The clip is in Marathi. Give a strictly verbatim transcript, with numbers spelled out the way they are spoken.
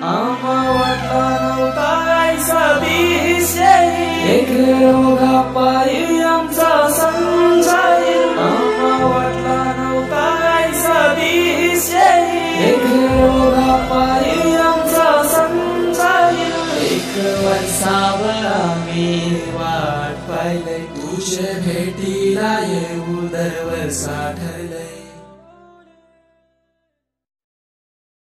आम्हा वाटला नव्हता ऐसा दिस येईल, एक ओघा पायी आमचा संसार. आम्हा वाटला नव्हता ऐसा दिस येईल, एक ओघा पायी आमचा संसार. एक वर्षावर आम्ही वाट पाहिलंय, तुझ्या भेटीला येऊ दरवर्षा ठरलंय.